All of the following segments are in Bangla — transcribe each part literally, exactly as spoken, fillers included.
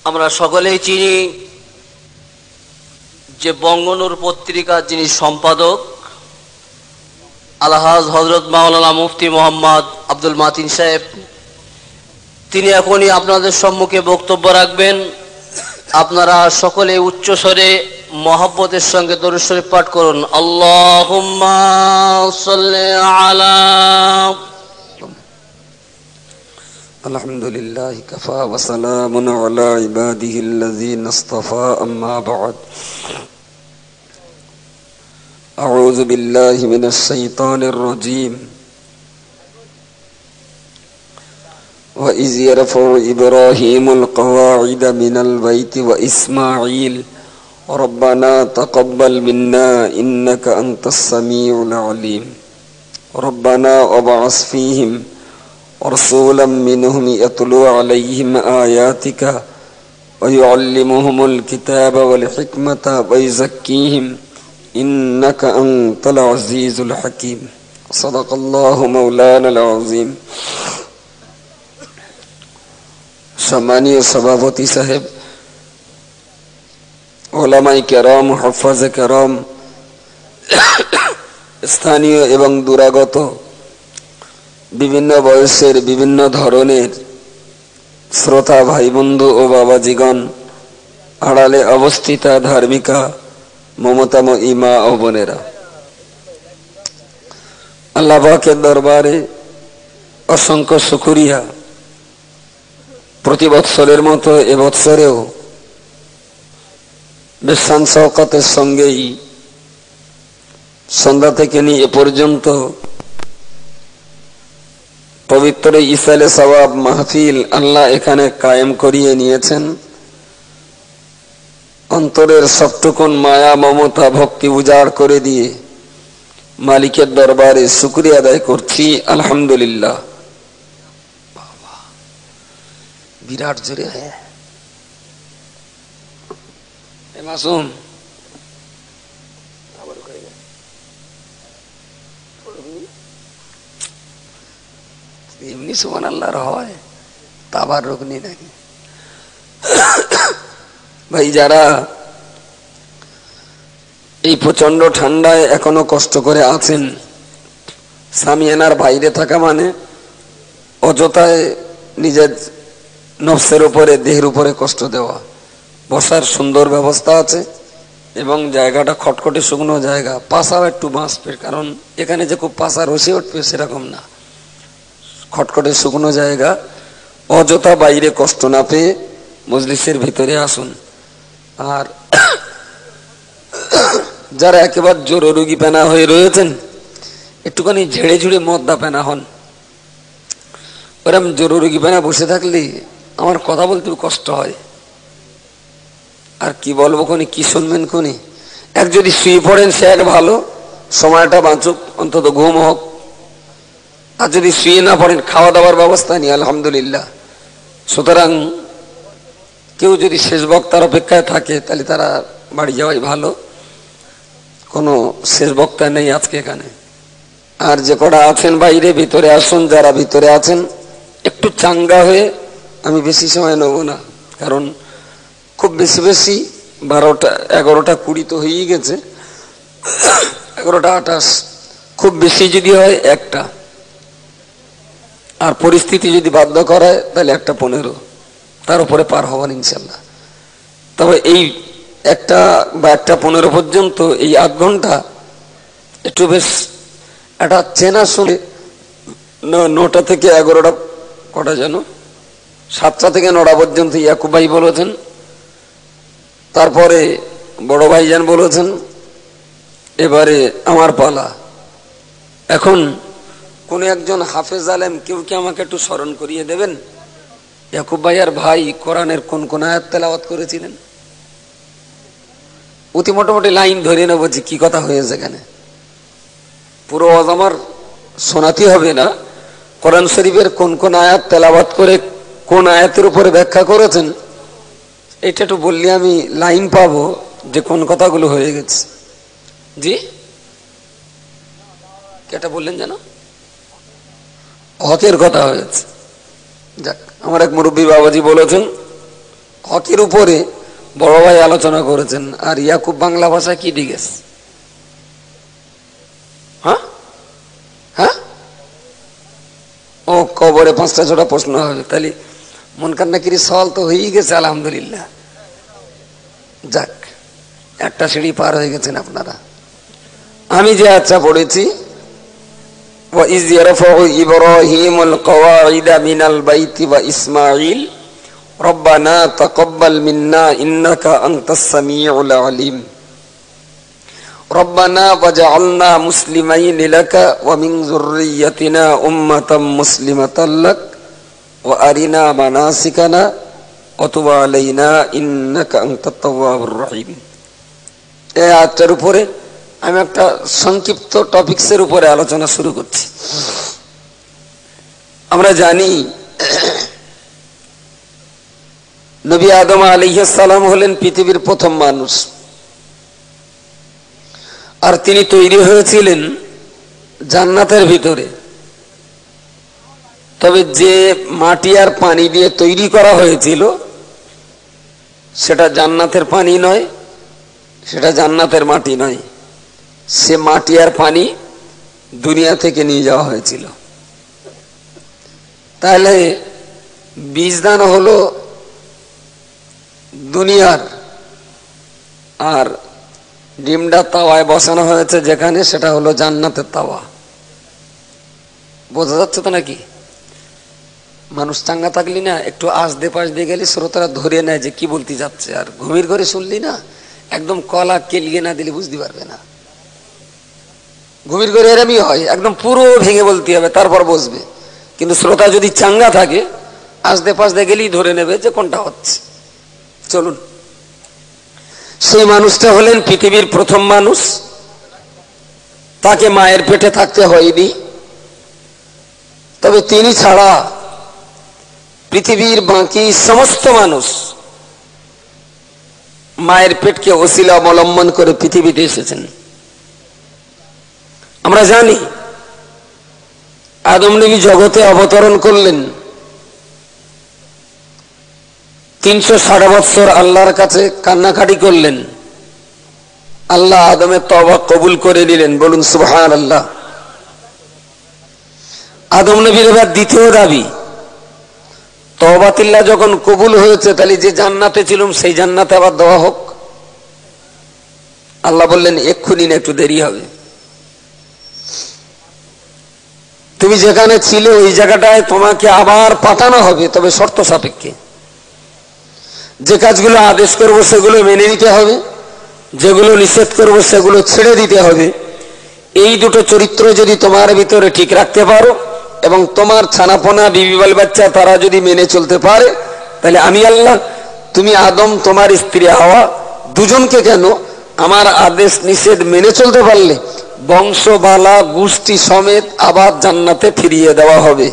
আমরা সকলেই চিনি যে বঙ্গনূর পত্রিকার যিনি সম্পাদক আলহাজ হযরত মাওলানা মুফতি মোহাম্মদ আব্দুল মাতিন সাহেব, তিনি এখনই আপনাদের সম্মুখে বক্তব্য রাখবেন। আপনারা সকলে উচ্চ স্বরে মহব্বতের সঙ্গে দরুদ শরীফ পাঠ করুন। আল্লাহুম্মা সাল্লি আলা আলহামদুলিল্লাহি কাফা ওয়া সালামুন আলা ইবাদিহিল্লাযীনা ইসতাফা, আম্মা বা'দ। আউযু বিল্লাহি মিনাশ শাইতানির রাজীম। ওয়া ইয ইয়ারফাউ ইব্রাহীমুল কওয়াঈদা মিনাল বাইতি ওয়া ইসমাঈল রব্বানা তাকাব্বাল মিন্না ইন্নাকা আনতাস সামিউল আলীম। রব্বানা ওয়াব'আস ফীহিম رسولا منهم يتلو عليهم آياتك ويعلمهم الكتاب والحكمة ويزكيهم إنك أنت العزيز الحكيم। صدق الله مولانا العظيم। সম্মানীয় সভাপতি সাহেব, ওলামায়ে কেরাম, হুফাজে কেরাম, স্থানীয় এবং দূরাগত বিভিন্ন বয়সের বিভিন্ন ধরনের শ্রোতা ভাই বন্ধু ও বাবাজিগণ, আড়ালে অবস্থিতা ধার্মিকা মমতাময়ী মা ও বোনেরা, আল্লাহ পাকের দরবারে অসংখ্য শুকরিয়া। প্রতি বৎসরের মতো এবৎসরেও বেশান শওকতের সঙ্গেই সন্ধ্যা থেকে নিয়ে এ পর্যন্ত পবিত্র ইসালে সওয়াব মাহফিল আল্লাহ এখানে কায়েম করিয়ে নিয়েছেন। অন্তরের সবটুকুন মায়া মমতা ভক্তি উজাড় করে দিয়ে মালিকের দরবারে শুকরিয়া আদায় করছি, আলহামদুলিল্লাহ। বিরাট জোরে হ্যাঁ মাসুম এমনি সুবহানাল্লাহর হয় তাবার রুকনি নাকি ভাই, যারা এই প্রচন্ড ঠান্ডায় এখনো কষ্ট করে আছেন, সামিয়ানার বাইরে থাকা মানে অযথায় নিজের নফসের উপরে দেহের উপরে কষ্ট দেওয়া। বসার সুন্দর ব্যবস্থা আছে এবং জায়গাটা খটখটে শুকনো জায়গা, পাশাও একটু বাঁচবে, কারণ এখানে যে খুব পাশা রসে উঠবে সেরকম না, খটখটে শুকনো জায়গা। অযথা বাইরে কষ্ট না পেয়ে মজলিসের ভিতরে আসুন। আর যারা একেবারে জরুরি পেনা হয়ে রয়েছেন, একটুখানি ঝেড়ে ঝুড়ে মদ্দা পেনা হন। ওরম জরুরি পেনা বসে থাকলে আমার কথা বলতে কষ্ট হয়, আর কি বলবো কোনি, কি শুনবেন কোনি। এক যদি শুয়ে পড়েন সে এক ভালো, সময়টা বাঁচুক, অন্তত ঘুম হোক। আর যদি শুয়ে না পড়েন, খাওয়া দাওয়ার ব্যবস্থা নেই আলহামদুলিল্লাহ। সুতরাং কেউ যদি শেষ বক্তার অপেক্ষায় থাকে তাহলে তারা বাড়ি যাওয়াই ভালো। কোনো শেষ বক্তা নেই আজকে এখানে। আর যে কটা আছেন বাইরে, ভিতরে আসুন। যারা ভিতরে আছেন একটু চাঙ্গা হয়ে, আমি বেশি সময় নেব না, কারণ খুব বেশি বেশি বারোটা এগারোটা কুড়ি তো হয়েই গেছে, এগারোটা আঠাশ, খুব বেশি যদি হয় একটা, আর পরিস্থিতি যদি বাধ্য করায় তাহলে একটা পনেরো, তার উপরে পার হবেন ইনশাল্লাহ। তবে এই একটা বা একটা পনেরো পর্যন্ত এই আধ ঘন্টা একটু বেশ একটা চেনা শুনে, নটা থেকে এগারোটা, কটা যেন সাতটা থেকে নটা পর্যন্ত ইয়াকুব ভাই বলেছেন, তারপরে বড় ভাইজান বলেছেন, এবারে আমার পালা। এখন কোন একজন হাফেজ আলেম কেউ কি আমাকে একটু স্মরণ করিয়ে দেবেন, ইয়াকুব ভাইয়ার ভাই কোরআনের কোন কোন আয়াত তেলাওয়াত করেছিলেন? অতি মোটামুটি লাইন ধরে নেবো যে কি কথা হয়েছে এখানে। পুরো আওয়াজ আমার শোনাতে হবে না। কোরআন শরীফের কোন কোন আয়াত তেলাওয়াত করে কোন আয়াতের উপরে ব্যাখ্যা করেছেন, এটা একটু বললে আমি লাইন পাবো যে কোন কথাগুলো হয়ে গেছে। জি, কেটা বললেন যেন? হকের কথা হয়েছে। যাক, আমার এক মুরব্বী বাবাজি বলেছেন হকের উপরে বড় ভাই আলোচনা করেছেন, আর ইয়াকুব বাংলা ভাষা কি ডিগেস? হ্যাঁ হ্যাঁ ও কবরে পাঁচটা ছটা প্রশ্ন হবে, তাহলে মন কান্না কিরি সওয়াল তো হয়েই গেছে আলহামদুলিল্লাহ। যাক, একটা সিঁড়ি পার হয়ে গেছেন আপনারা। আমি যে আচ্ছা পড়েছি, وَإِذْ يَرْفَعُ إِبْرَاهِيمُ الْقَوَاعِدَ مِنَ الْبَيْتِ وَإِسْمَاعِيلُ رَبَّنَا تَقَبَّلْ مِنَّا إِنَّكَ أَنْتَ السَّمِيعُ الْعَلِيمُ رَبَّنَا وَاجْعَلْنَا مُسْلِمَيْنِ لَكَ وَمِنْ ذُرِّيَّتِنَا أُمَّةً مُسْلِمَةً لَكَ وَأَرِنَا مَنَاسِكَنَا وَتُبْ عَلَيْنَا إِنَّكَ أَنْتَ التَّوَّابُ الرَّحِيمُ। এই আয়াতটার উপরে আমি একটা সংক্ষিপ্ত টপিকসের উপরে আলোচনা শুরু করছি। আমরা জানি নবী আদম আলাইহিস সালাম হলেন পৃথিবীর প্রথম মানুষ, আর তিনি তৈরি হয়েছিলেন জান্নাতের ভিতরে। তবে যে মাটি আর পানি দিয়ে তৈরি করা হয়েছিল সেটা জান্নাতের পানি নয়, সেটা জান্নাতের মাটি নয়, সে মাটি আর পানি দুনিয়া থেকে নিয়ে যাওয়া হয়েছিল। তাহলে বীজদান হলো দুনিয়ার, আর ডিমটা তাওয়ায় বসানো হয়েছে যেখানে, সেটা হলো জান্নাতের তাওয়া। বোঝা যাচ্ছে তো নাকি? মানুষ চাঙ্গা থাকলি না, একটু আজ দে পাশ দিয়ে গেলে শ্রোতারা ধরে নেয় যে কি বলতে যাচ্ছে, আর ঘুমির ঘরে শুনলি না, একদম কলা কেলিয়ে না দিলে বুঝতে পারবে না। ঘুমির ঘরে এরমই হয়, একদম পুরো ভেঙে বলতে হবে, তারপর বসবে। কিন্তু শ্রোতা যদি চাঙ্গা থাকে, আস্তে পাশে গেলেই ধরে নেবে যে কোনটা হচ্ছে। চলুন, সেই মানুষটা হলেন পৃথিবীর প্রথম মানুষ। তাকে মায়ের পেটে থাকতে হয়নি, তবে তিনি ছাড়া পৃথিবীর বাকি সমস্ত মানুষ মায়ের পেটকে ওসিলা অবলম্বন করে পৃথিবীতে এসেছেন। আমরা জানি আদম নবী জগতে অবতরণ করলেন, তিনশো ষাট বৎসর আল্লাহর কাছে কান্নাকাটি করলেন। আল্লাহ আদমের তওবা কবুল করে নিলেন, বলুন সুবহানাল্লাহ। আদম নবীর এবার দ্বিতীয় দাবি, তওবাতিল্লাহ যখন কবুল হয়েছে, তাহলে যে জান্নাতে ছিলাম সেই জান্নাতে আবার দেওয়া হোক। আল্লাহ বললেন এক্ষুনি না, একটু দেরি হবে। তুমি যেখানে ছিলে ওই জায়গাটায় তোমাকে আবার পাঠানো হবে, তবে শর্ত সাপেক্ষে। যে কাজগুলো আদেশ করব সেগুলো মেনে নিতে হবে, যেগুলো নিষেধ করব সেগুলো ছেড়ে দিতে হবে। এই দুটো চরিত্র যদি তোমার ভিতরে ঠিক রাখতে পারো, এবং তোমার ছানাপোনা বিবি বাল বাচ্চা তারা যদি মেনে চলতে পারে, তাহলে আমি আল্লাহ, তুমি আদম, তোমার স্ত্রী হাওয়া, দুজনকে কেন আমার আদেশ নিষেধ মেনে চলতে পারলে বংশবালা গোষ্ঠী সমেত আবার জান্নাতে ফিরিয়ে দেওয়া হবে।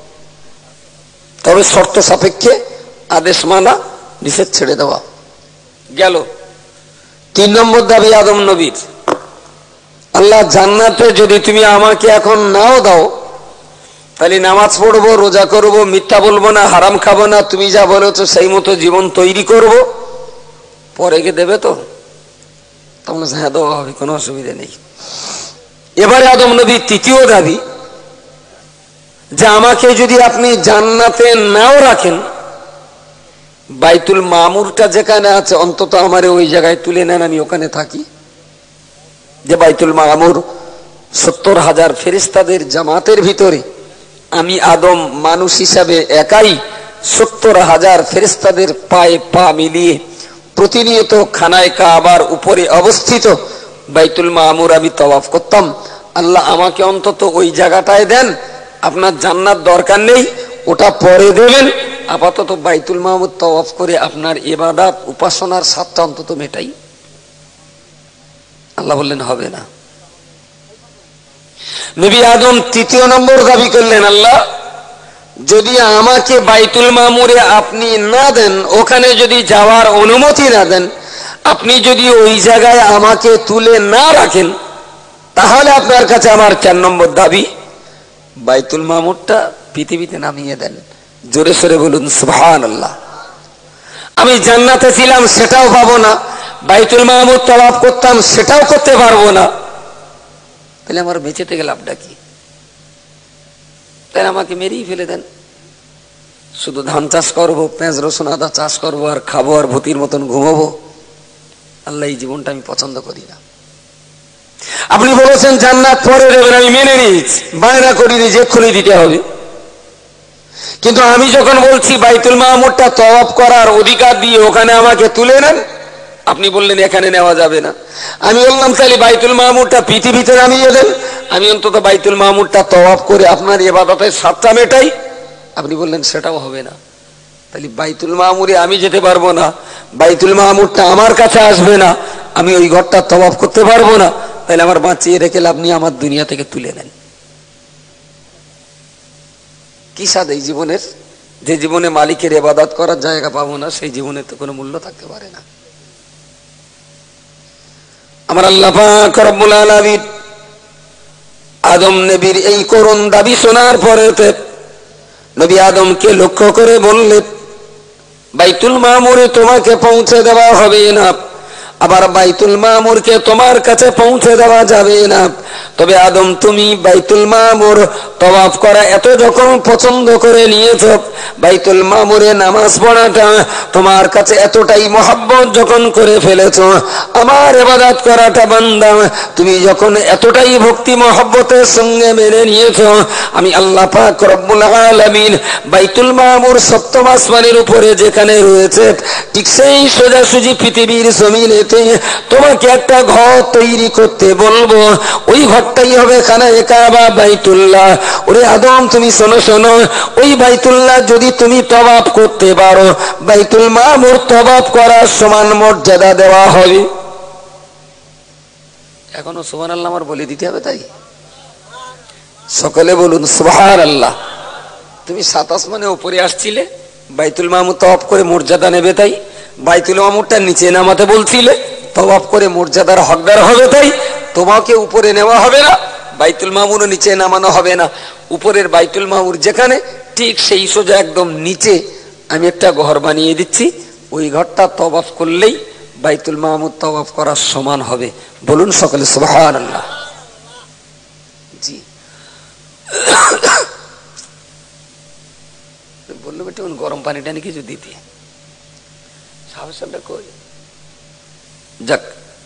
তবে শর্ত সাপেক্ষে আদেশ মানা, নিষেধ ছেড়ে দেওয়া। গেল তিন নম্বর দাবি আদম নবীর, আল্লাহ জান্নাতে যদি তুমি আমাকে এখন নাও দাও, তাহলে নামাজ পড়বো, রোজা করব, মিথ্যা বলবো না, হারাম খাবো না, তুমি যা বলেছো সেই মতো জীবন তৈরি করব। পরে গিয়ে দেবে তো? তোমরা হ্যাঁ দেওয়া হবে, কোনো অসুবিধা নেই। এবারে আদম নবীর তৃতীয় দাবি, যে আমাকে যদি আপনি জান্নাতে নাও রাখেন, বাইতুল মামুরটা যেখানে আছে অন্তত আমারে ওই জায়গায় তুলে নেন, আমি ওখানে থাকি। যে বাইতুল মামুর সত্তর হাজার ফেরেশতাদের জামাতের ভিতরে আমি আদম মানুষ হিসাবে একাই সত্তর হাজার ফেরেশতাদের পায়ে পা মিলিয়ে প্রতিনিয়ত খানায় কাবার উপরে অবস্থিত বাইতুল মামুর আমি তওয়াফ করতাম। আল্লাহ আমাকে অন্তত ওই জায়গাটায় দেন, আপনার জান্নাত দরকার নেই, ওটা পরে দেবেন, আপাতত বাইতুল মামুর তওয়াফ করে আপনার ইবাদত উপাসনার স্বাদটা অন্তত মেটাই। আল্লাহ বললেন হবে না। নবী আদম তৃতীয় নম্বর দাবি করলেন, আল্লাহ যদি আমাকে বাইতুল মামুরে আপনি না দেন, ওখানে যদি যাওয়ার অনুমতি না দেন, আপনি যদি ওই জায়গায় আমাকে তুলে না রাখেন, তাহলে আপনার কাছে আমার চার নম্বর দাবি, বাইতুল মামুরটা পৃথিবীতে নামিয়ে দেন। জোরে সোরে বলুন সুবহানাল্লাহ। আমি জান্নাতে ছিলাম সেটাও পাবো না, বাইতুল মামুর তওয়াফ করতাম সেটাও করতে পারবো না, তাহলে আমার বেঁচে থেকে লাভটা কি? তাই আমাকে মেরেই ফেলে দেন। শুধু ধান চাষ করবো, পেঁয়াজ রসুন আদা চাষ করবো, আর খাবো আর ভূতির মতন ঘুমাবো। আল্লাহ, এই জীবনটা আমি পছন্দ করি না। আপনি বলেছেন জান্নাত পরে দেবেন, আমি মেনে নিয়েছি, বায়না করিনি যে এক্ষুনি দিতে হবে। কিন্তু আমি যখন বলছি বাইতুল মামুরটা তওয়াফ করার অধিকার দিয়ে ওখানে আমাকে তুলে নেন, আপনি বললেন এখানে নেওয়া যাবে না। আমি বললাম তাহলে বাইতুল মামুরটা পৃথিবীতে নামিয়ে দেন, আমি অন্তত বাইতুল মামুরটা তওয়াফ করে আপনার ইবাদতের স্বাদটা মেটাই। আপনি বললেন সেটাও হবে না। তাহলে বাইতুল মামুরে আমি যেতে পারবো না, বাইতুল মামুরটা আমার কাছে আসবে না, আমি ওই ঘরটা তওয়াফ করতে পারবো না, তাহলে আমার বাঁচিয়ে রেখে আপনি আমার দুনিয়া থেকে তুলে নেন। কি স্বাদ এই জীবনের, যে জীবনে মালিকের ইবাদত করার জায়গা পাবো না, সেই জীবনের তো কোনো মূল্য থাকতে পারে না। আমার আল্লাহ পাক রব্বুল আলামিন আদম নবীর এই করুণ দাবি শোনার পরে নবী আদমকে লক্ষ্য করে বললেন, বাইতুল মামুরে তোমাকে পৌঁছে দেওয়া হবে না, আবার বাইতুল মামুরকে তোমার কাছে পৌঁছে দেওয়া যাবে না। তবে আদম, তুমি বাইতুল মামুর তওয়াফ করা এত যখন পছন্দ করে নিয়েছ, বাইতুল মামুরে নামাজ পড়াটা তোমার কাছে এতটাই মহব্বত যখন করে ফেলেছ, আমার ইবাদত করাটা বান্দা তুমি যখন এতটাই ভক্তি মহব্বতের সঙ্গে মেনে নিয়েছ, আমি আল্লাহ পাক রব্বুল আলামিন বাইতুল মামুর সপ্তম আসমানের উপরে যেখানে রয়েছে, ঠিক সেই সোজাসুজি পৃথিবীর জমিনেতে তোমাকে একটা ঘর তৈরি করতে বলবো। ওই ঘরটাই হবে খানায়ে কাবা, বাইতুল্লাহ। ওরে আদম, তুমি শোনো শোনো, ওই বাইতুল্লাহ যদি তুমি তওয়াফ করতে পারো, বাইতুল মামুর তওয়াফ করার সমান মর্যাদা দেওয়া হবে। এখনো সুবহানাল্লাহ আমার বলে দিতে হবে, তাই সকলে বলুন সুবহানাল্লাহ। তুমি সাত আসমানে উপরে আসছিলে, বাইতুল মামুর তওয়াফ করে মর্যাদা নেবে, তাই বাইতুল মামুরটা নিচে নামাতে বলছিলে, তওয়াফ করে মর্যাদার হকদার হবে, তাই তোমাকে উপরে নেওয়া হবে না, বাইতুল মামুরও নিচে নামানো হবে না। উপরের বাইতুল মামুর যেখানে, ঠিক সেই সোজা একদম নিচে আমি একটা ঘর বানিয়ে দিচ্ছি, ওই ঘরটা তওয়াফ করলেই বাইতুল মামুর তওয়াফ করার সমান হবে। বলুন সকলে সুবহানাল্লাহ। জি বললো বেটা গরম পানিটা নাকি কিছু দিতে, যাক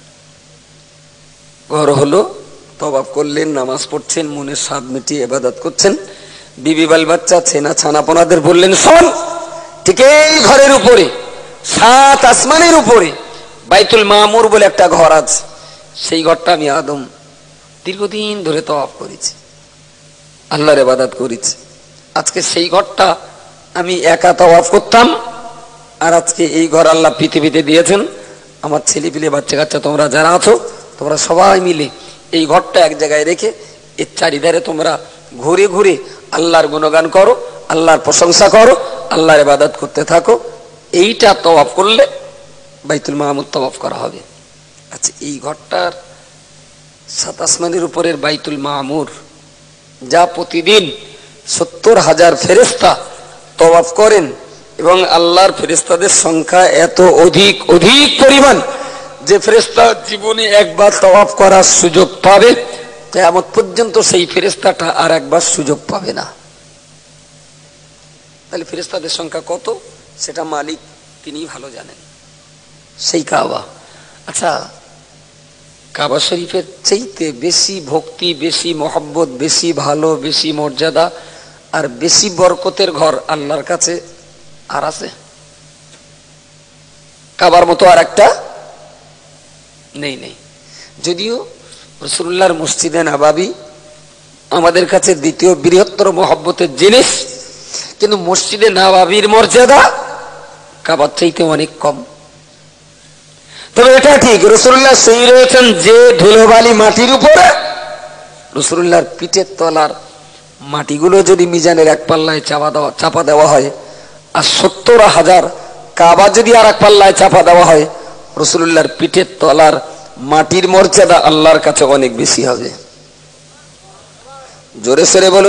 ঘর হলো, তওয়াফ করলেন, নামাজ পড়ছেন, মনের স্বাদ মিটিয়ে ইবাদত করছেন, বিবি বাল বাচ্চা ছেনা ছানাপোনাদের বললেন, শোন, ঠিক এই ঘরের উপরে, সাত আসমানের উপরে বাইতুল মামুর বলে একটা ঘর আছে, সেই ঘরটা আমি আদম দীর্ঘদিন ধরে তওয়াফ করেছি, আল্লাহর ইবাদত করেছি। আজকে সেই ঘরটা আমি একা তওয়াফ করতাম, আর আজকে এই ঘর আল্লাহ পৃথিবীতে দিয়েছেন। আমার ছেলে পিলে বাচ্চা কাচ্চা তোমরা যারা আছো, তোমরা সবাই মিলে এই ঘরটা এক জায়গায় রেখে এর চারিধারে তোমরা ঘুরে ঘুরে আল্লাহর গুণগান করো, আল্লাহর প্রশংসা করো, আল্লাহর ইবাদত করতে থাকো। এইটা তওয়াফ করলে বাইতুল মামুর তওয়াফ করা হবে। আচ্ছা, এই ঘরটার সাত আসমানের উপরের বাইতুল মামুর, যা প্রতিদিন সত্তর হাজার ফেরেশতা তওয়াফ করেন, এবং আল্লাহর ফেরেশতাদের সংখ্যা এত অধিক অধিক পরিমাণ যে ফেরেশতা জীবনে একবার তওয়াফ করার সুযোগ পাবে, কিয়ামত পর্যন্ত সেই ফেরেশতাটা আর একবার সুযোগ পাবে না। তাহলে ফেরেশতাদের সংখ্যা কত সেটা মালিক তিনি ভালো জানেন। সেই কাবা, আচ্ছা কাবা শরীফের চাইতে বেশি ভক্তি, বেশি মহব্বত, বেশি ভালো, বেশি মর্যাদা আর বেশি বরকতের ঘর আল্লাহর কাছে আর আছে? কাবার মতো আর একটা নেই নেই যদিও রাসূলুল্লাহর মসজিদে নববী আমাদের কাছে দ্বিতীয় বৃহত্তর মহব্বতের জিনিস, কিন্তু মসজিদে নববীর মর্যাদা কাবার চাইতে অনেক কম। তবে এটা ঠিক, রাসূলুল্লাহ শুয়ে রয়েছেন যে ধুলোবালি মাটির উপরে, রাসূলুল্লাহর পিঠের তলার মাটিগুলো যদি মিজানের এক পাল্লায় চাপা দেওয়া চাপা দেওয়া হয়, আর সত্তর হাজার কাবা যদি আর এক পাল্লায় চাপা দেওয়া হয়, রাসূলুল্লাহর পিঠের তলার মাটির মর্যাদা আল্লাহর কাছে অনেক বেশি হবে। জোরে সরে বলুন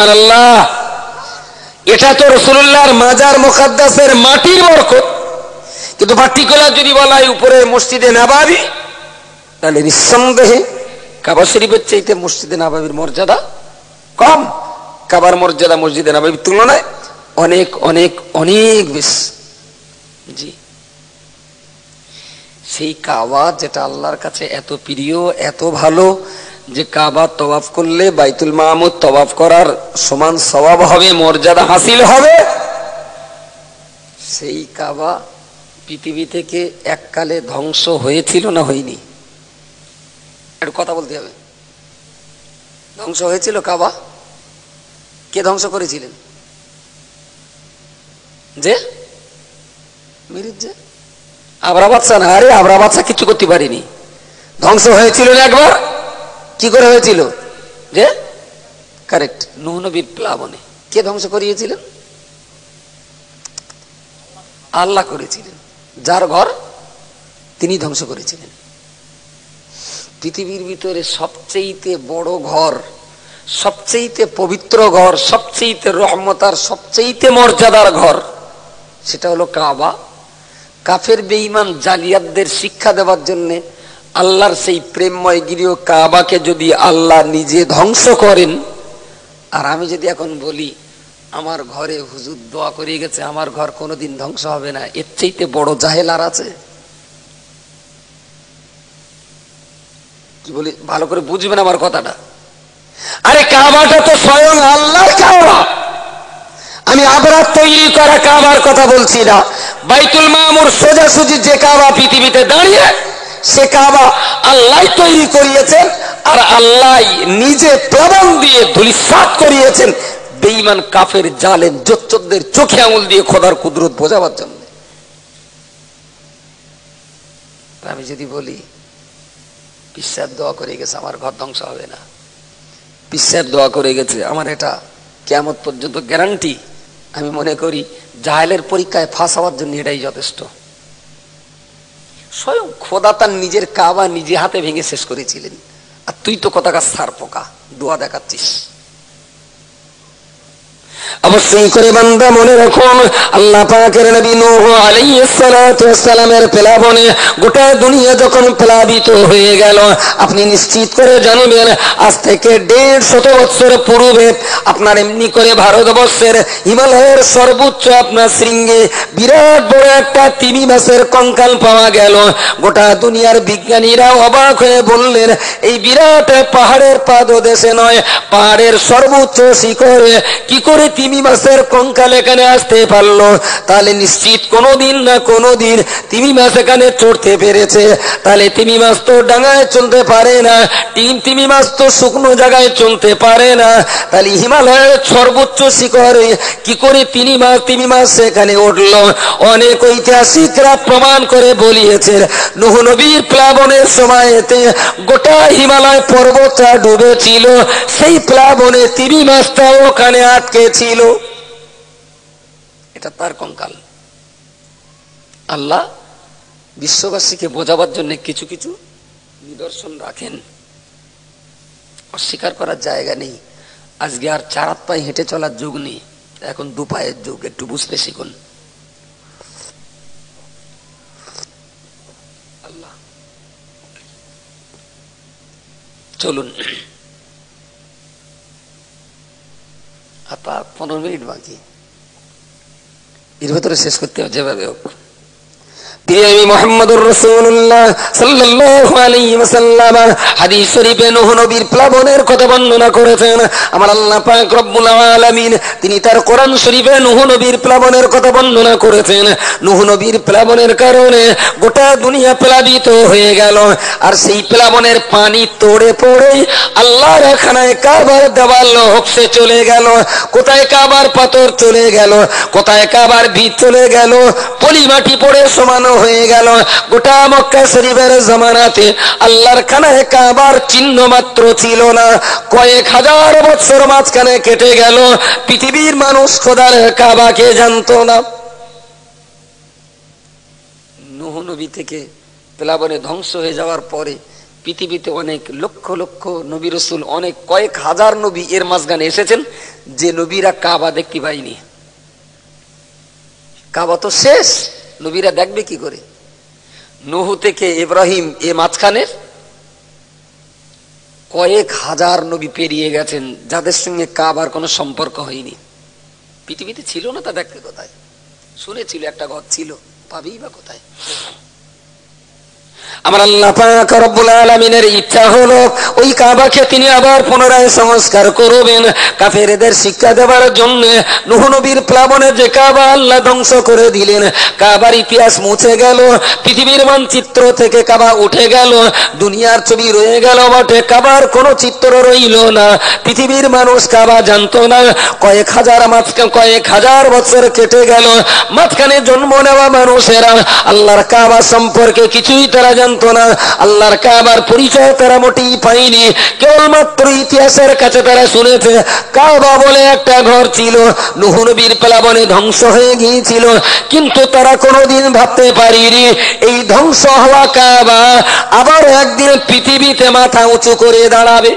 সুবহানাল্লাহ। এটা তো রাসূলুল্লাহর মাজার মুকাদ্দাসের মাটির বরকত, কিন্তু পার্টিকুলার যদি বলা হয় উপরে মসজিদে নববী, তাহলে নিঃসন্দেহে কাবা শরীফের চাইতে মসজিদে নববীর মর্যাদা কম। কাবার মর্যাদা মসজিদে নববীর তুলনায় অনেক অনেক অনেক বেশি। জি, সেই কাবা যেটা আল্লাহর কাছে এত প্রিয়, এত ভালো, যে কাবা তওয়াফ করলে বাইতুল মামুর তওয়াফ করার সমান সওয়াব হবে, মর্যাদা হাসিল হবে, সেই কাবা পৃথিবী থেকে এককালে ধ্বংস হয়েছিল না হয়নি? একটু কথা বলতে হবে। ধ্বংস হয়েছিল কাবা? কে ধ্বংস করেছিলেন? যে মির্জা আবরা বাদশা না। আরে আবরা বাদশা কিছু করতে পারেনি, ধ্বংস হয়েছিল না একবার? কি করে হয়েছিল? যে কারেক্ট, নূহ নবীর প্লাবনে। কে ধ্বংস করিয়েছিলেন? আল্লাহ করেছিলেন। যার ঘর তিনি ধ্বংস করেছিলেন। পৃথিবীর ভিতরে সবচেয়ে বড় ঘর, সবচেয়ে পবিত্র ঘর, সবচেয়ে রহমতার, সবচেয়ে মর্যাদার ঘর, সেটা হলো কাবা। কাফের বেঈমান জালিয়াতদের শিক্ষা দেওয়ার জন্য আল্লাহর সেই প্রেমময় গৃহ কাবাকে যদি আল্লাহ নিজে ধ্বংস করেন, আর আমি যদি এখন বলি আমার ঘরে হুজুর দোয়া করে গেছে আমার ঘর কোনোদিন ধ্বংস হবে না, এর চাইতে বড় জাহেল আর আছে? কি বলি ভালো করে বুঝবেন আমার কথাটা। আরে কাবাটা তো স্বয়ং আল্লাহর কাবা। আমি আবার তৈরি করা কাবার কথা বলছি না। বাইতুল মামুর সোজাসুজি যে কাবা পৃথিবীতে দাঁড়িয়ে, সে কাবা আল্লাহ তৈরি করিয়েছেন, আর আল্লাহ নিজে প্লাবন দিয়ে ধূলিসাৎ করিয়েছেন বেঈমান কাফের জালেম জোচ্চোরদের চোখে আঙুল দিয়ে খোদার কুদরত বোঝাবার জন্য। আমি যদি বলি পিসার দোয়া করে গেছে আমার ঘর ধ্বংস হবে না, পিসার দোয়া করে গেছে আমার এটা কিয়ামত পর্যন্ত গ্যারান্টি, আমি মনে করি জাহেলের পরীক্ষায় ফাঁস হওয়ার জন্য এটাই যথেষ্ট। স্বয়ং খোদা তার নিজের কাবা নিজে হাতে ভেঙে শেষ করেছিলেন, আর তুই তো কোথাকার সার পোকা দোয়া দেখাচ্ছিস। অবশ্যই করে বান্দা মনে রাখুন, আল্লাহ পাকের নবী নূহ আলাইহিস সালাতু ওয়াস সালামের প্লাবনে গোটা দুনিয়া যখন প্লাবিত হয়ে গেল, আপনি নিশ্চিত করে জানবেন আজ থেকে দেড় শত বছর পূর্বে আপনার এমনি করে ভারতবর্ষের হিমালয়ের সর্বোচ্চ আপনার শৃঙ্গে বিরাট বড় একটা তিমি মাছের কঙ্কাল পাওয়া গেল। গোটা দুনিয়ার বিজ্ঞানীরা অবাক হয়ে বললেন, এই বিরাট পাহাড়ের পাদদেশে নয়, পাহাড়ের সর্বোচ্চ শিখরে কি করে তিমি মাছের কঙ্কাল এখানে আসতে পারলো? তাহলে নিশ্চিত কোনোদিন না কোনোদিন তিমি মাছ এখানে চড়তে পেরেছে। তাহলে তিমি মাছ তো ডাঙায় চলতে পারে না, তিন তিমি মাছ তো শুকনো জায়গায় চলতে পারে না, তাহলে হিমালয়ের সর্বোচ্চ শিখরে কি করে তিমি মাছ তিমি মাছ সেখানে উঠলো? অনেক ঐতিহাসিকরা প্রমাণ করে বলিয়েছেন, নূহ নবীর প্লাবনের সময়তে গোটা হিমালয় পর্বতটা ডুবেছিল, সেই প্লাবনে তিমি মাছটা ওখানে আটকে ছিল। এটা তার কঙ্কাল। আল্লাহ বিশ্ববাসীকে বোঝাবার জন্য কিছু কিছু নিদর্শন রাখেন, অস্বীকার করার জায়গা নেই। আজকে আর চার হাত পায়ে হেঁটে চলার যুগ নেই, এখন দু পায়ের যুগ, একটু বুঝতে শিখুন। আল্লাহ চলুন, আপনার পনেরো মিনিট বাকি, এর ভেতরে শেষ করতে হবে যেভাবে হোক। মুহাম্মদুর রাসূলুল্লাহ সাল্লাল্লাহু আলাইহি ওয়াসাল্লাম হাদিস শরীফে নূহ নবীর প্লাবনের কথা বর্ণনা করেছেন। আমার আল্লাহ পাক রব্বুল আলামিন তিনি তার কোরআন শরীফে নূহ নবীর প্লাবনের কথা বর্ণনা করেছেন। নূহ নবীর প্লাবনের কারণে গোটা দুনিয়া প্লাবিত হয়ে গেল, আর সেই প্লাবনের পানি তোড়ে পড়ে আল্লাহর খানায় কাবার দেওয়াল হকসে চলে গেল, কোথায় কাবার পাথর চলে গেল, কোথায় কাবার ভিত চলে গেল, পলি মাটি পড়ে সমান হয়ে গেল। গোটা মক্কা শরীফের জামানাতে আল্লাহর খানায় কাবার চিহ্ন মাত্র ছিল না, কয়েক হাজার বছর মাঝখানে কেটে গেল, পৃথিবীর মানুষ খোদার কাবাকে জানতো না। নূহ নবী থেকে প্লাবনে ধ্বংস হয়ে যাওয়ার পরে পৃথিবীতে অনেক লক্ষ লক্ষ নবী রাসূল, অনেক কয়েক হাজার নবী এর মাঝখানে এসেছেন, যে নবীরা কাবা দেখতে পায়নি। কাবা তো শেষ, নবীরা দেখবে কি করে? নূহ থেকে ইব্রাহিম এ মাঝখানের কয়েক হাজার নবী পেরিয়ে গেছেন, যাদের সঙ্গে কাবার কোনো সম্পর্ক হয়নি। পৃথিবীতে ছিল না, তা দেখবে কোথায়? শুনেছিল একটা ঘর ছিল, পাবেই বা কোথায়? আমার আল্লাহ পাক রব্বুল আলামিনের ইচ্ছা হলো ওই কাবাকে তিনি আবার পুনরায় সংস্কার করবেন কাফেরদের শিক্ষা দেওয়ার জন্য। নূহ নবীর প্লাবনে যে কাবা আল্লাহ ধ্বংস করে দিলেন, কাবার ইতিহাস মুছে গেল, পৃথিবীর মানচিত্র থেকে কাবা উঠে গেল, দুনিয়ার ছবি রয়ে গেল বটে, কাবার কোনো চিত্র রইল না। পৃথিবীর মানুষ কাবা জানতো না। কয়েক হাজার মাঝখানে কয়েক হাজার বছর কেটে গেল, মাঝখানে জন্ম নেওয়া মানুষেরা আল্লাহর কাবা সম্পর্কে কিছুই তারা জানতো না, আল্লাহর কাবার পরিচয় তারা মোটেই পায়নি। কেবলমাত্র ইতিহাসের কাছে তারা শুনেছে কাবা বলে একটা ঘর ছিল, নূহ নবীর প্লাবনে ধ্বংস হয়ে গিয়েছিল, কিন্তু তারা কোনোদিন ভাবতে পারেনি এই ধ্বংস হওয়া কাবা আবার একদিন পৃথিবীতে মাথা উঁচু করে দাঁড়াবে।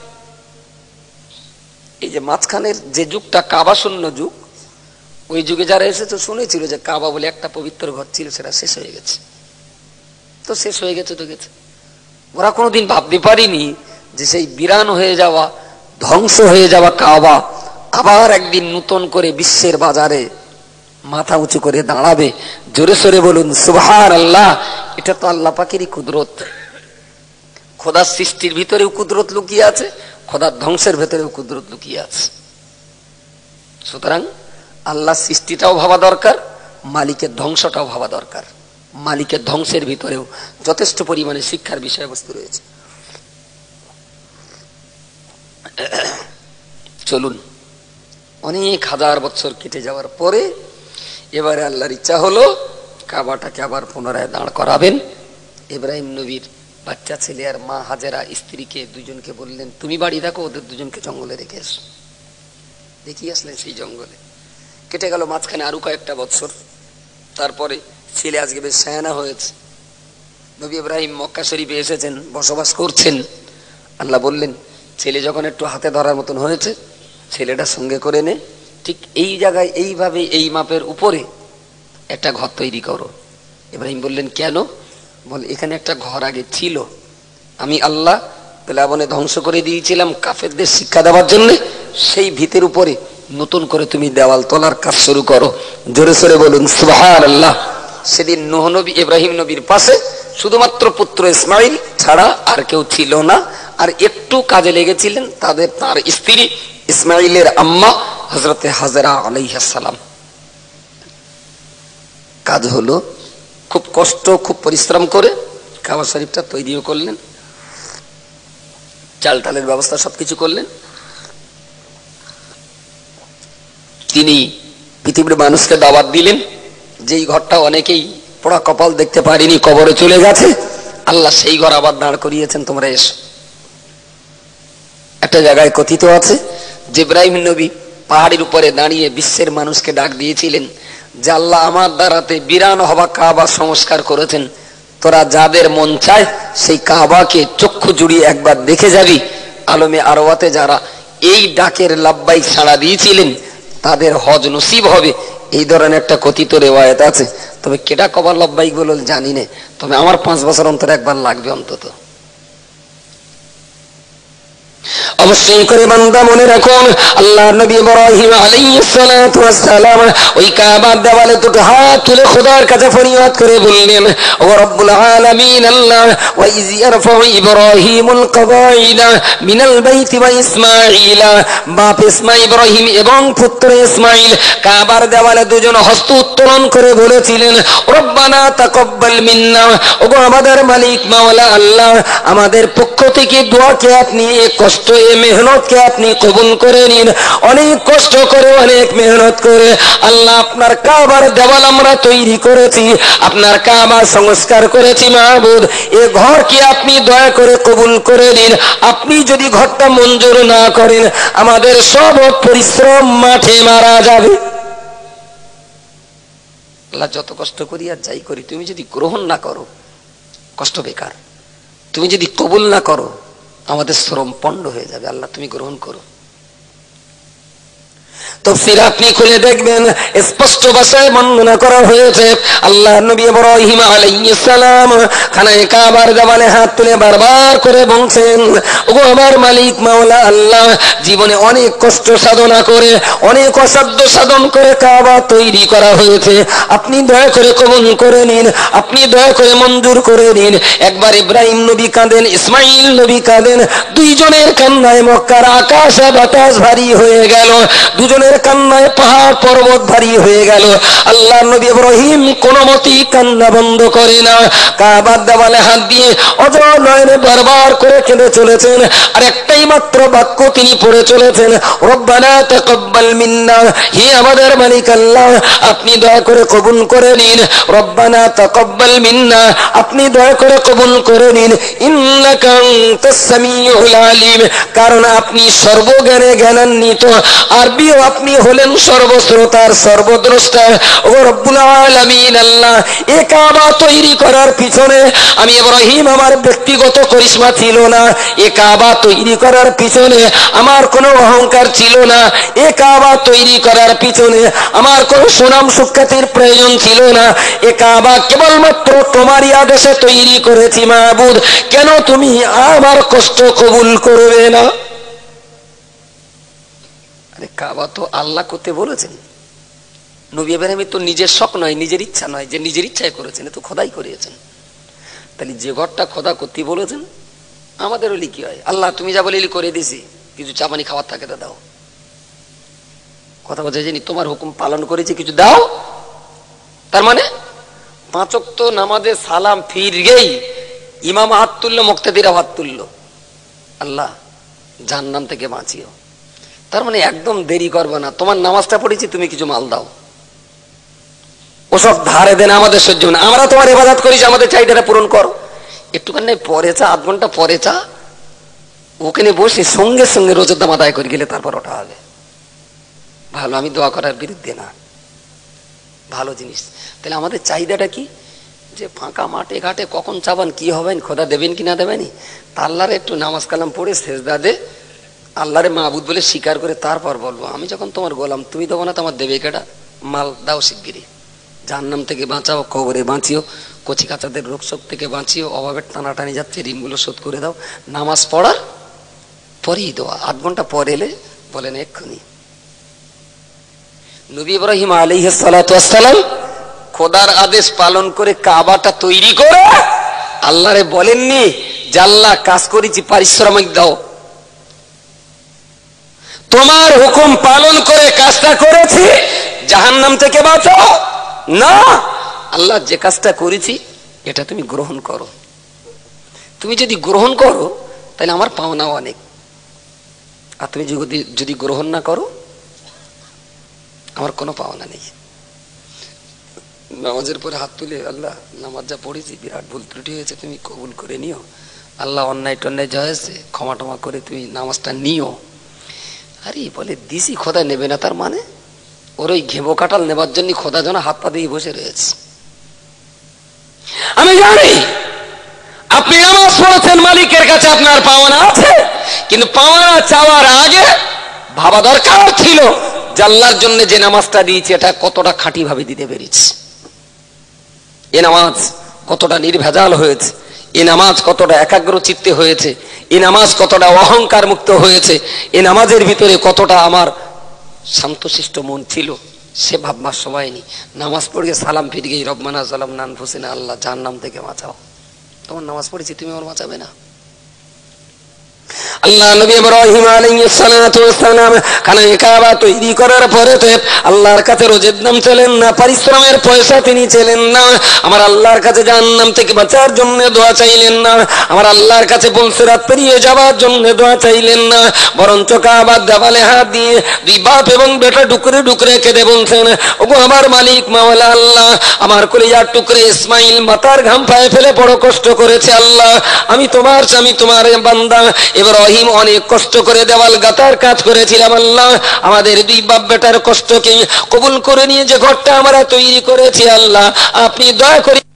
এই যে মাঝখানের যে যুগটা কাবা শূন্য যুগ, ওই যুগে যারা এসেছে শুনেছিল যে কাবা বলে একটা পবিত্র ঘর ছিল, সেটা শেষ হয়ে গেছে। তো শেষ হয়ে গেছে তো গেছে, ওরা কোনোদিন ভাবতে পারিনি যে সেই বিরান হয়ে যাওয়া, ধ্বংস হয়ে যাওয়া কাবা আবার একদিন নতুন করে বিশ্বের বাজারে মাথা উঁচু করে দাঁড়াবে। জোরে সোরে বলুন সুবহানাল্লাহ। এটা তো আল্লাহ পাকেরই কুদরত। খোদার সৃষ্টির ভিতরেও কুদরত লুকিয়ে আছে, খোদার ধ্বংসের ভেতরেও কুদরত লুকিয়ে আছে। সুতরাং আল্লাহ সৃষ্টিটাও ভাবা দরকার, মালিকের ধ্বংসটাও ভাবা দরকার। মালিকের ধ্বংসের ভিতরেও যথেষ্ট পরিমাণে শিক্ষার বিষয়বস্তু রয়েছে। চলুন, অনেক হাজার বছর কেটে যাওয়ার পরে এবারে আল্লাহর ইচ্ছা হলো কাবাটাকে আবার পুনরায় দাঁড় করাবেন। ইব্রাহিম নবীর বাচ্চা ছেলে আর মা হাজেরা স্ত্রীকে দুজনকে বললেন, তুমি বাড়ি থাকো, ওদের দুজনকে জঙ্গলে রেখে এসো। দেখিয়ে আসলেন সেই জঙ্গলে। কেটে গেল মাঝখানে আরো কয়েকটা বছর। তারপরে ছেলে আজকে বেশ সায়ানা হয়েছে, নবী ইব্রাহিম মক্কা শরীফে এসেছেন, বসবাস করছেন। আল্লাহ বললেন, ছেলে যখন একটু হাতে ধরার মতন হয়েছে, ছেলেটা সঙ্গে করে নে, ঠিক এই জায়গায় এইভাবে এই মাপের উপরে একটা ঘর তৈরি করো। ইব্রাহিম বললেন, কেন? বলে, এখানে একটা ঘর আগে ছিল, আমি আল্লাহ প্লাবনে ধ্বংস করে দিয়েছিলাম কাফেরদের শিক্ষা দেওয়ার জন্য, সেই ভিতের উপরে নতুন করে তুমি দেওয়াল তোলার কাজ শুরু করো। জোরে সোরে বলুন সুবহানাল্লাহ। সেদিন নূহ নবী ইব্রাহিম নবীর পাশে শুধুমাত্র পুত্র ইসমাইল ছাড়া আর কেউ ছিল না। আর একটু কাজে লেগেছিলেন তাদের তার স্ত্রী ইসমাইলের আম্মা হযরতে হাজেরা আলাইহিস সালাম। কাজ হলো খুব কষ্ট, খুব পরিশ্রম করে কাবা শরীফটা তৈরিও করলেন, চাল টালের ব্যবস্থা সবকিছু করলেন। তিনি পৃথিবীর মানুষকে দাওয়াত দিলেন, যেই ঘরটা অনেকেই পোড়া কপাল দেখতে পারেনি, কবরে চলে গেছে, আল্লাহ সেই ঘর আবার দাঁড় করিয়েছেন, তোমরা এসো। একটা জায়গায় কথিত আছে যে ইব্রাহিম নবী পাহাড়ের উপরে দাঁড়িয়ে বিশ্বের মানুষকে ডাক দিয়েছিলেন যে আল্লাহ আমার দ্বারাতে বিরান হওয়া কাবা সংস্কার করেছেন, তোরা যাদের মন চায় সেই কাবাকে চক্ষু জুড়িয়ে একবার দেখে যাবি। আলমে আরওয়াতে যারা এই ডাকের লাব্বাইক সাড়া দিয়েছিলেন তাদের হজ নসিব হবে, এই ধরনের একটা কথিত রেওয়ায়েত আছে। তবে কেটা কবার লাব্বাইক বলল জানি না, তবে আমার পাঁচ বছর অন্তর একবার লাগবে অন্তত। অবশ্যই করে বান্দা মনে রাখুন, আল্লাহ নবী ইব্রাহিম আলাইহিস সালাতু ওয়াস সালাম ওই কাবার দেওয়ালে দুটো হাত তুলে খোদার কাছে ফরিয়াদ করে বললেন, ও রব্বুল আলামিন আল্লাহ, ওয়া ইয ইয়ারফাউ ইব্রাহিমুল কওয়াইদা মিনাল বাইতি ওয়া ইসমাঈলা, বাপ ইসমাঈল ইব্রাহিম এবং পুত্র ইসমাঈল কাবার দেওয়ালে দুজন হস্ত উত্তোলন করে বলেছিলেন, রব্বানা তাকাব্বাল মিন্না, ওগো আমাদের মালিক মাওলা আল্লাহ, আমাদের পক্ষ থেকে দোয়াকে আপনি কষ্ট এ মেহনতকে আপনি কবুল করে নিন। অনেক কষ্ট করে, অনেক মেহনত করে আল্লাহ আপনার কাবার দেওয়াল আমরা তৈরি করেছি, আপনার কাবা সংস্কার করেছি মাহবুদ, এ ঘরকে আপনি দয়া করে কবুল করে নিন। আপনি যদি ঘরটা মঞ্জুর না করেন আমাদের সব পরিশ্রম মাঠে মারা যাবে। আল্লাহ যত কষ্ট করি আর যাই করি, তুমি যদি গ্রহণ না করো কষ্ট বেকার, তুমি যদি কবুল না করো আমাদের শ্রম পণ্ড হয়ে যাবে। আল্লাহ তুমি গ্রহণ করো। তাফসীর আপনি খুলে দেখবেন, স্পষ্ট ভাষায় বর্ণনা করা হয়েছে আল্লাহ নবী ইব্রাহিম আলাইহিস সালাম খানায়ে কাবার দেওয়ালে হাত তুলে বারবার করে বলছেন, ওগো আমার মালিক মাওলা আল্লাহ, জীবনে অনেক কষ্ট সাধনা করে, অনেক অসাধ্য সাধন করে কাবা তৈরি করা হয়েছে, আপনি দয়া করে কবুল করে নিন, আপনি দয়া করে মঞ্জুর করে নিন। একবার ইব্রাহিম নবী কাঁদেন, ইসমাইল নবী কাঁদেন, দুইজনের কান্নায় মক্কার আকাশ বাতাস ভারী হয়ে গেল, দুজনের কান্নায় পাহাড় পর্বত ভারী হয়ে গেল। আল্লাহ নবী ইব্রাহিম কোন মতেই কান্না বন্ধ করে না, কাবার দেওয়ালে হাত দিয়ে অজর নয়নে বারবার করে কেঁদে চলেছেন, আর একটাই মাত্র বাক্য তিনি পড়ে চলেছেন, রব্বানা তাকাব্বাল মিন্না, হে আমাদের মালিক আল্লাহ, আপনি দয়া করে কবুল করে নিন, রব্বানা তাকাব্বাল মিন্না, আপনি দয়া করে কবুল করে নিন, ইন্নাকা আনতাস সামিউল আলিম, কারণ আপনি সর্বজ্ঞানে জ্ঞানান্বিত, আরবিও আপনি হলেন সর্বশ্রোতার সর্বদ্রষ্টা। ও রব্বুল আলামিন আল্লাহ, এ কাবা তৈরি করার পিছনে আমি ইব্রাহিম আমার ব্যক্তিগত করিশ্মা ছিল না, এ কাবা তৈরি করার পিছনে আমার কোনো অহংকার ছিল না, এ কাবা তৈরি করার পিছনে আমার কোনো সুনাম সুখ্যাতির প্রয়োজন ছিল না, এ কাবা কেবলমাত্র তোমারই আদেশে তৈরি করেছি মাবুদ, কেন তুমি আমার কষ্ট কবুল করবে না? আরে কাবা তো আল্লাহ করতে বলেছেন, নবী ইব্রাহিম তো নিজের শখ নয়, নিজের ইচ্ছা নয় যে নিজের ইচ্ছায় করেছেন, তো খোদাই করিয়েছেন। তাহলে যে ঘরটা খোদা করতে বলেছেন, আমাদের ওলি কি হয়, আল্লাহ তুমি যা বলে করে দিছি, কিছু চা পানি খাওয়ার থাকে তা দাও, কথা বলছে জানি তোমার হুকুম পালন করেছি, কিছু দাও। তার মানে পাঁচ ওয়াক্ত নামাজে সালাম ফিরগেই ইমাম হাত তুললো, মুক্তাদিরা হাত তুললো, আল্লাহ জাহান্নাম থেকে বাঁচিও। তার মানে একদম দেরি করবে না, তোমার নামাজটা পড়েছি, তুমি কিছু মাল দাও, ওসব ধারে দেন আমাদের সহ্য না, আমরা তোমার ইবাদত করেছি, আমাদের চাহিদাটা পূরণ করো, একটুখানি পরে চা, আধ ঘন্টা পরে চা, ওখানে বসে সঙ্গে সঙ্গে রোজের দাম আদায় করে গেলে তারপর ওটা হবে ভালো। আমি দোয়া করার বিরুদ্ধে না, ভালো জিনিস। তাহলে আমাদের চাহিদাটা কি, যে ফাঁকা মাঠে ঘাটে কখন চাবান, কি হবেন, খোদা দেবেন কি না দেবেনি, তা আল্লাহরে একটু নামাজ কালাম পড়ে সেজদা দে, আল্লাহরে মাহবুদ বলে স্বীকার করে তারপর বলবো আমি যখন তোমার গোলাম, তুমি দেবো না তোমার দেবে কেডা, মাল দাও শিগগিরি, জাহান্নাম থেকে বাঁচাও, কবরে বাঁচিও, কচি কাচাদের রোগ শোক থেকে বাঁচিও, অভাবের টানাটানি যাচ্ছে ঋণগুলো শোধ করে দাও, নামাজ পড়ার পরেই দেওয়া, আধ ঘন্টা পর এলে বলেন এক্ষুনি। নবী ইব্রাহিম আলাইহিস সালাতু ওয়াস সালাম খোদার আদেশ পালন করে কাবাটা তৈরি করে আল্লাহরে বলেননি যে আল্লাহ কাজ করেছি পারিশ্রমিক দাও, তোমার হুকুম পালন করে কাজটা করেছি, জাহান্নাম থেকে বাঁচাও না, আল্লাহ যে কাজটা করেছি এটা তুমি গ্রহণ করো, তুমি যদি গ্রহণ করো তাহলে আমার পাওনা অনেক, আর তুমি যদি যদি গ্রহণ না করো আমার কোনো পাওনা নেই। নামাজের পরে হাত তুলে আল্লাহ নামাজ যা পড়েছি বিরাট ভুল ত্রুটি হয়েছে, তুমি কবুল করে নিও, আল্লাহ অন্যায় টন্যায় যা হয়েছে ক্ষমা টমা করে তুমি নামাজটা নিও। আরে বলে দিছি, খোদা নেবে না, তার মানে ওর ওই ঘেবো কাটাল নেবার জন্য খোদা যেন হাত পা দিয়ে বসে রয়েছে। আমি জানি আপনি নামাজ পড়েছেন, মালিকের কাছে আপনার পাওনা আছে, কিন্তু পাওনা চাওয়ার আগে ভাবা দরকার ছিল যে আল্লাহর জন্য যে নামাজটা দিয়েছি এটা কতটা খাঁটি ভাবে দিতে পেরেছি, এ নামাজ কতটা নির্ভেজাল হয়েছে, এ নামাজ কতটা একাগ্র চিত্তে হয়েছে, এ নামাজ কতটা অহংকার মুক্ত হয়েছে, এ নামাজের ভিতরে কতটা আমার শান্তশিষ্ট মন ছিল, সে ভাববার সময় নেই। নামাজ পড়ে সালাম ফিরে গিয়ে রব্বানা যালামনা আনফুসানা, আল্লাহ জাহান্নাম থেকে বাঁচাও, তোমার নামাজ পড়েছি, তুমি আমার বাঁচাবে না। আল্লাহ নবী ইব্রাহিম আলাইহিস সালাতু ওয়াস সালাম খানায়ে কাবা তৈরি করার পরে আল্লাহর কাছে রোজের দাম চলেন না, পারিশ্রমের পয়সা তিনি চাইলেন না, আমার আল্লাহর কাছে জাহান্নাম থেকে বাঁচার জন্য দোয়া চাইলেন না, আমার আল্লাহর কাছে পুলসিরাত পেরিয়ে যাওয়ার জন্য দোয়া চাইলেন না, বরঞ্চ কাবার দেওয়ালে হাত দিয়ে দুই বাপ এবং বেটা টুকরে টুকরে কেঁদে বলছেন, ওগো আমার মালিক মাওলা আল্লাহ, আমার কলিজার টুকরে ইসমাইল মাথার ঘাম পায়ে ফেলে বড় কষ্ট করেছে, আল্লাহ আমি তোমার আমি তোমার বান্দা ইব্রাহিম অনেক কষ্ট করে দেওয়াল গাতার কাজ করেছিলাম, আল্লাহ আমাদের দুই বাপ বেটার কষ্টকে কবুল করে নিয়ে যে ঘরটা আমরা তৈরি করেছি, আল্লাহ আপনি দয়া করে